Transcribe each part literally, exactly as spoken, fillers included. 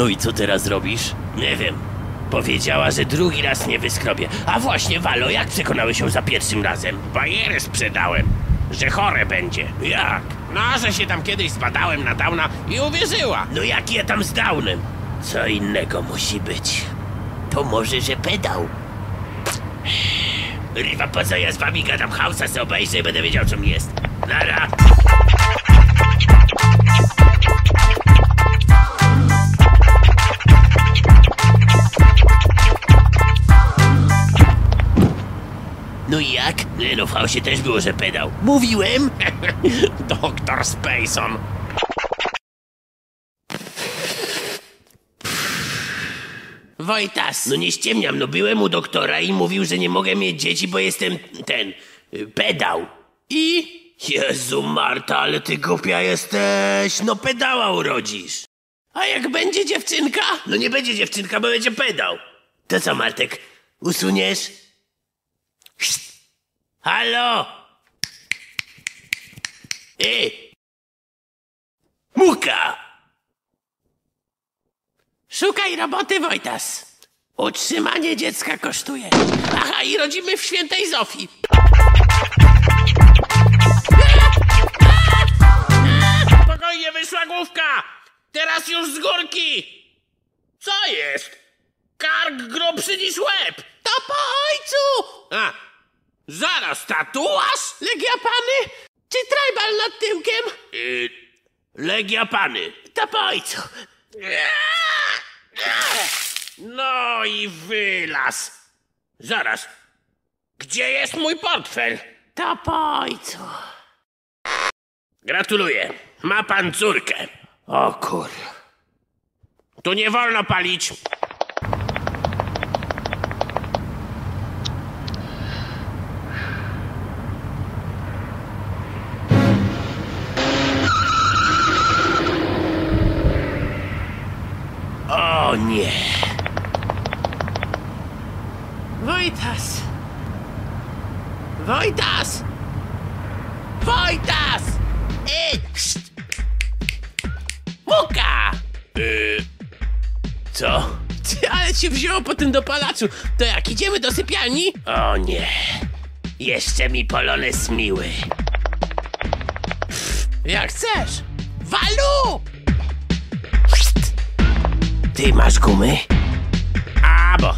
No i co teraz robisz? Nie wiem. Powiedziała, że drugi raz nie wyskrobię. A właśnie, Walo, jak przekonałeś ją za pierwszym razem? Bajerę sprzedałem, że chore będzie. Jak? No, że się tam kiedyś zbadałem na Downa i uwierzyła. No jak ja tam z Downem? Co innego musi być. To może, że pedał. Rywa, po co ja z wami gadam? Hausa se obejrzę i będę wiedział, co mi jest. Nara. No i jak? No w Hausie też było, że pedał. Mówiłem? Doktor Spacon. Wojtas! No nie ściemniam, no byłem u doktora i mówił, że nie mogę mieć dzieci, bo jestem ten... pedał. I? Jezu Marta, ale ty głupia jesteś. No pedała urodzisz. A jak będzie dziewczynka? No nie będzie dziewczynka, bo będzie pedał. To co, Martek? Usuniesz? Halo? Ej! Muka! Szukaj roboty, Wojtas. Utrzymanie dziecka kosztuje. Aha, i rodzimy w Świętej Zofii. Spokojnie, wyszła główka. Teraz już z górki. Co jest? Kark grubszy niż łeb. To po ojcu! A, zaraz, tatuaż? Legia Pany? Czy tribal nad tyłkiem? Yy, Legia Pany. To po ojcu. No i wylaz. Zaraz. Gdzie jest mój portfel? To po ojcu. Gratuluję. Ma pan córkę. O kur... Tu nie wolno palić. O nie. Wojtas. Wojtas. Wojtas. Ej, szt. Muka. Yy, co? Ty, ale cię wzięło po tym dopalaczu. To jak, idziemy do sypialni? O nie. Jeszcze mi Polones miły. Pff, jak chcesz. Walu! Ty masz gumy? A, bo...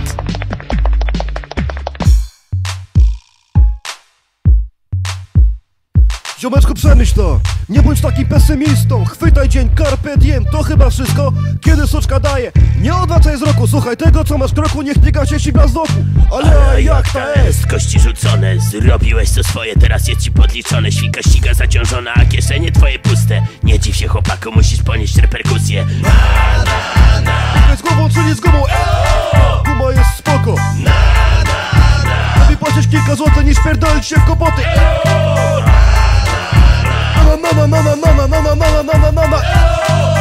Ziomeczku, przemyśl to! Nie bądź takim pesymistą! Chwytaj dzień, carpe diem, to chyba wszystko, kiedy soczka daje. Nie odwracaj wzroku, słuchaj tego, co masz w kroku, niech nie gaśnie ci blask z oku. Ale, Ale jak ta jest? Kości rzucone, zrobiłeś co swoje, teraz jest ci podliczone. Świnka ściga zaciążona, a kieszenie twoje puste. Nie dziw się, chłopaku, musisz ponieść reperkusje. Na, na, na. Z głową, czyli z gumą, eee! Guma jest spoko. Na, na, na. Lepiej płacić kilka złotych niż pierdolić się w kopoty. Eee! Na na na na na na na na na na na na na